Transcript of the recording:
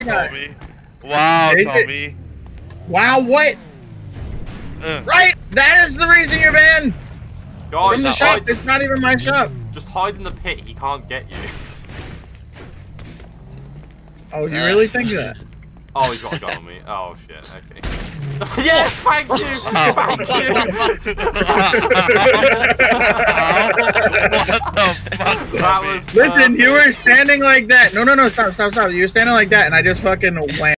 Tommy. Wow, Tommy. Wow, what? Right, that is the reason you're banned. Guys, from the shop. It's not even my shop. Just hide in the pit. He can't get you. Oh, you really think that? Oh, he's got a gun on me. Oh shit. Okay. Yes, thank you. Thank you. What the fuck? That was. Listen, you were standing like that. No, stop. You were standing like that, and I just fucking wham.